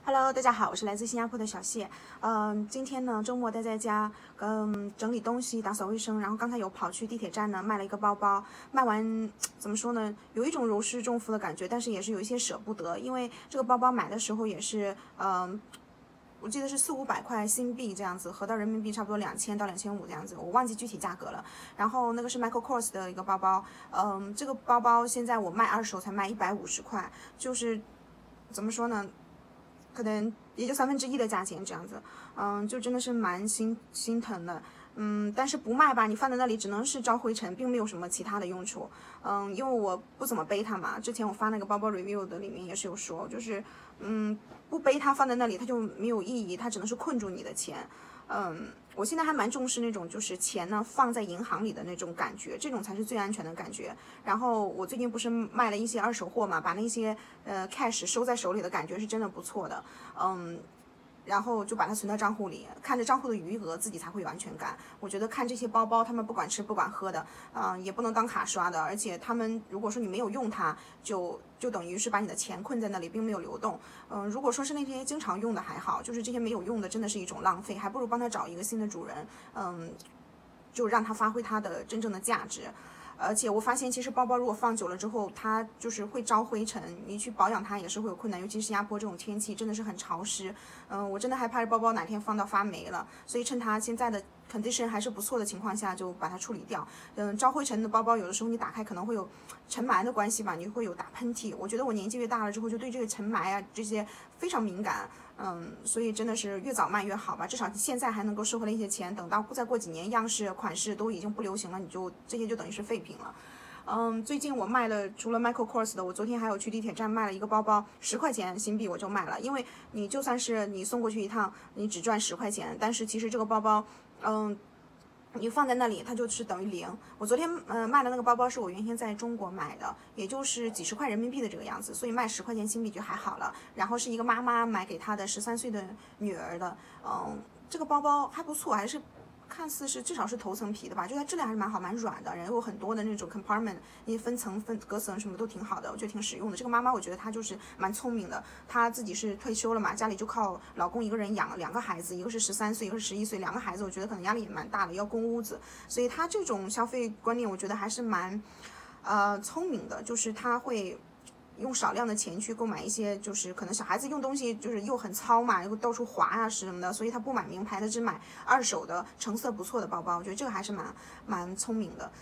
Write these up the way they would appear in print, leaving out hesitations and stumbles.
Hello，大家好，我是来自新加坡的小谢。今天呢周末待在家，整理东西，打扫卫生，然后刚才有跑去地铁站呢卖了一个包包，卖完怎么说呢，有一种如释重负的感觉，但是也是有一些舍不得，因为这个包包买的时候也是我记得是400-500块新币这样子，合到人民币差不多2000到2500这样子，我忘记具体价格了。然后那个是 Michael Kors 的一个包包，这个包包现在我卖二手才卖150块，就是怎么说呢？可能也就1/3的价钱这样子，就真的是蛮心疼的，但是不卖吧，你放在那里只能是招灰尘，并没有什么其他的用处，因为我不怎么背它嘛，之前我发那个包包 review 的里面也是有说，就是不背它放在那里它就没有意义，它只能是困住你的钱，我现在还蛮重视那种就是钱呢放在银行里的那种感觉，这种才是最安全的感觉。然后我最近不是卖了一些二手货嘛，把那些cash 收在手里的感觉是真的不错的，然后就把它存到账户里，看着账户的余额，自己才会有安全感。我觉得看这些包包，他们不管吃不管喝的，也不能当卡刷的，而且他们如果说你没有用它，就等于是把你的钱困在那里，并没有流动。如果说是那些经常用的还好，就是这些没有用的，真的是一种浪费，还不如帮他找一个新的主人，就让它发挥它的真正的价值。而且我发现，其实包包如果放久了之后，它就是会招灰尘，你去保养它也是会有困难，尤其是新加坡这种天气真的是很潮湿。我真的害怕包包哪天放到发霉了，所以趁它现在的 condition 还是不错的情况下，就把它处理掉。招灰尘的包包有的时候你打开可能会有尘螨的关系吧，你会有打喷嚏。我觉得我年纪越大了之后，就对这个尘螨啊这些非常敏感。所以真的是越早卖越好吧，至少现在还能够收回来一些钱，等到再过几年样式款式都已经不流行了，这些就等于是废品了。最近我卖了，除了 Michael Kors 的，我昨天还有去地铁站卖了一个包包，10块钱新币我就卖了，因为你就算是你送过去一趟，你只赚10块钱，但是其实这个包包，你放在那里，它就是等于0。我昨天卖的那个包包是我原先在中国买的，也就是几十块人民币的这个样子，所以卖10块钱新币就还好了。然后是一个妈妈买给她的13岁的女儿的，这个包包还不错，还是看似是至少是头层皮的吧，就它质量还是蛮好，蛮软的，然后有很多的那种 compartment， 那些分层隔层什么都挺好的，我觉得挺实用的。这个妈妈我觉得她就是蛮聪明的，她自己是退休了嘛，家里就靠老公一个人养了2个孩子，一个是13岁，一个是11岁，2个孩子我觉得可能压力也蛮大的，要供屋子，所以她这种消费观念我觉得还是蛮聪明的，就是她会用少量的钱去购买一些，就是可能小孩子用东西就是又很糙嘛，又到处滑啊什么的，所以他不买名牌，他只买二手的成色不错的包包，我觉得这个还是蛮聪明的。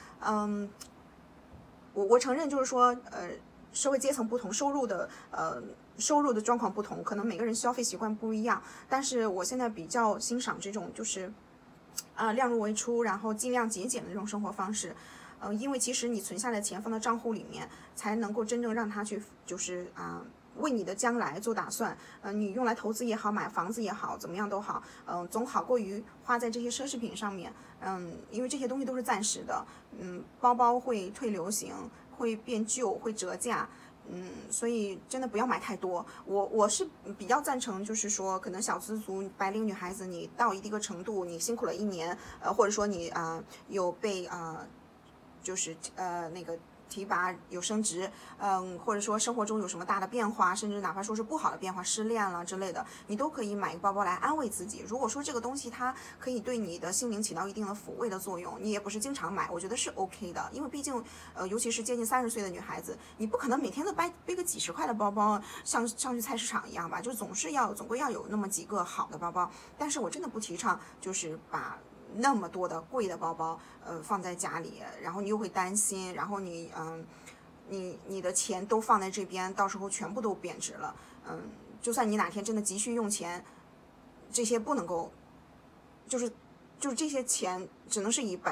我承认就是说，社会阶层不同，收入的状况不同，可能每个人消费习惯不一样，但是我现在比较欣赏这种就是量入为出，然后尽量节俭的这种生活方式。因为其实你存下的钱放到账户里面，才能够真正让它去，就是为你的将来做打算。你用来投资也好，买房子也好，怎么样都好，总好过于花在这些奢侈品上面。因为这些东西都是暂时的，包包会退流行，会变旧，会折价。所以真的不要买太多。我是比较赞成，就是说，可能小资族、白领女孩子，你到一定的程度，你辛苦了1年，或者说你有被就是那个提拔有升职，或者说生活中有什么大的变化，甚至哪怕说是不好的变化，失恋了之类的，你都可以买一个包包来安慰自己。如果说这个东西它可以对你的心灵起到一定的抚慰的作用，你也不是经常买，我觉得是 OK 的。因为毕竟尤其是接近30岁的女孩子，你不可能每天都背个几十块的包包，像去菜市场一样吧，就总归要有那么几个好的包包。但是我真的不提倡就是把那么多的贵的包包，放在家里，然后你又会担心，然后你的钱都放在这边，到时候全部都贬值了，就算你哪天真的急需用钱，这些不能够，就是这些钱只能是以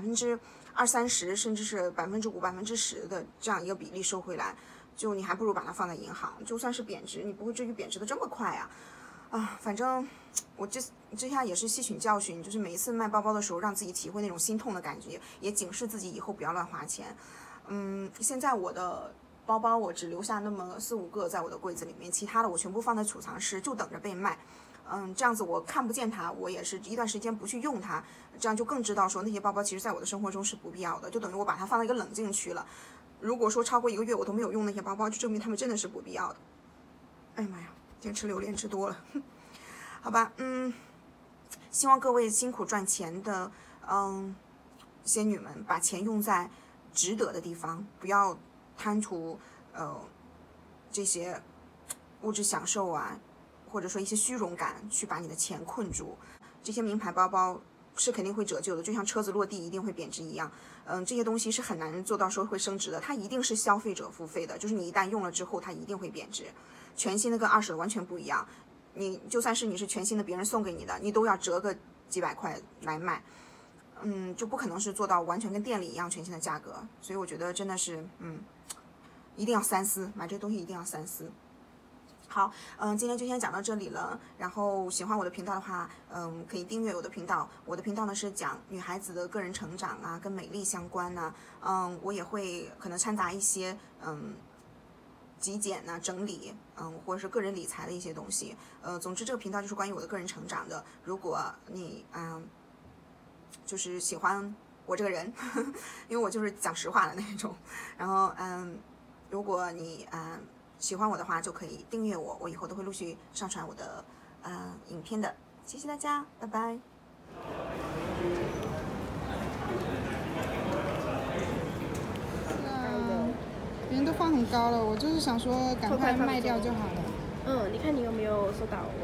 20-30%，甚至是5%、10%的这样一个比例收回来，就你还不如把它放在银行，就算是贬值，你不会至于贬值的这么快啊。反正我这下也是吸取教训，就是每一次卖包包的时候，让自己体会那种心痛的感觉，也警示自己以后不要乱花钱。现在我的包包我只留下那么4-5个在我的柜子里面，其他的我全部放在储藏室，就等着被卖。这样子我看不见它，我也是一段时间不去用它，这样就更知道说那些包包其实在我的生活中是不必要的，就等于我把它放在一个冷静区了。如果说超过1个月我都没有用那些包包，就证明它们真的是不必要的。哎呀妈呀！ 今天吃榴莲吃多了，好吧，希望各位辛苦赚钱的，仙女们把钱用在值得的地方，不要贪图这些物质享受啊，或者说一些虚荣感去把你的钱困住。这些名牌包包是肯定会折旧的，就像车子落地一定会贬值一样。这些东西是很难做到说会升值的，它一定是消费者付费的，就是你一旦用了之后，它一定会贬值。全新的跟二手的完全不一样，你就算是你是全新的别人送给你的，你都要折个几百块来卖，就不可能是做到完全跟店里一样全新的价格。所以我觉得真的是，一定要三思，买这些东西一定要三思。好，今天就先讲到这里了。然后喜欢我的频道的话，可以订阅我的频道。我的频道呢是讲女孩子的个人成长啊，跟美丽相关呐。我也会可能掺杂一些极简呐、整理，或者是个人理财的一些东西。总之这个频道就是关于我的个人成长的。如果你就是喜欢我这个人，因为我就是讲实话的那种。然后如果你喜欢我的话，就可以订阅我，我以后都会陆续上传我的影片的。谢谢大家，拜拜。 别人都放很高了，我就是想说赶快卖掉就好了。 你看你有没有收到？